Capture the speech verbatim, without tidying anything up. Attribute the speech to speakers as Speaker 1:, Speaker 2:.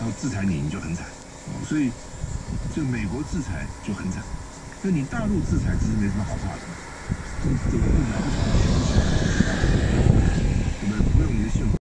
Speaker 1: 后制裁你，你就很惨。哦，所以这个美国制裁就很惨。那你大陆制裁其实没什么好怕的，这这个疫苗不从。